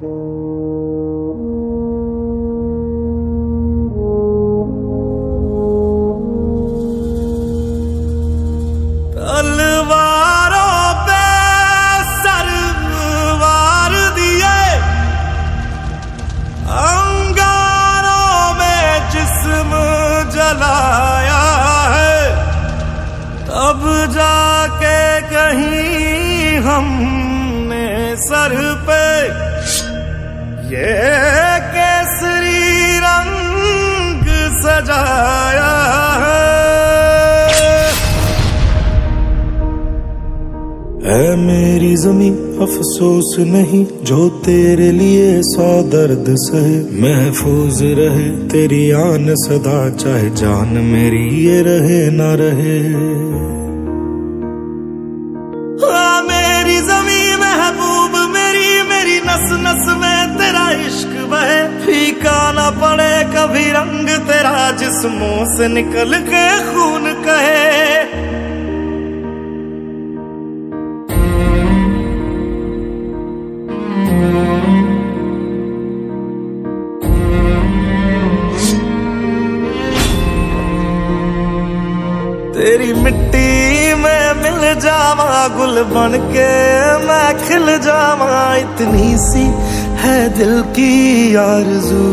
तलवारों पे सरवार दिए, अंगारों में जिस्म जलाया है, तब जाके कहीं हमने सर पे ये केसरी रंग सजाया है। ऐ मेरी ज़मीं अफसोस नहीं जो तेरे लिए 100 दर्द सहे, महफूज रहे तेरी आन सदा, चाहे जान मेरी ये रहे ना रहे। हाँ मेरी ज़मीं महबूब मेरी, मेरी नस नस में तेरा इश्क बहे, फीका ना पड़े कभी रंग तेरा, जिस्मों से निकल के खून कहे। तेरी मिट्टी में मिल जावा, गुल बन के मैं खिल जावा, इतनी सी है दिल की आरज़ू।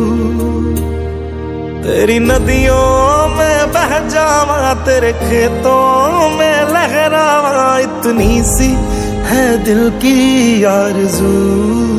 तेरी नदियों में बह जावा, तेरे खेतों में लहरावा, इतनी सी है दिल की आरज़ू।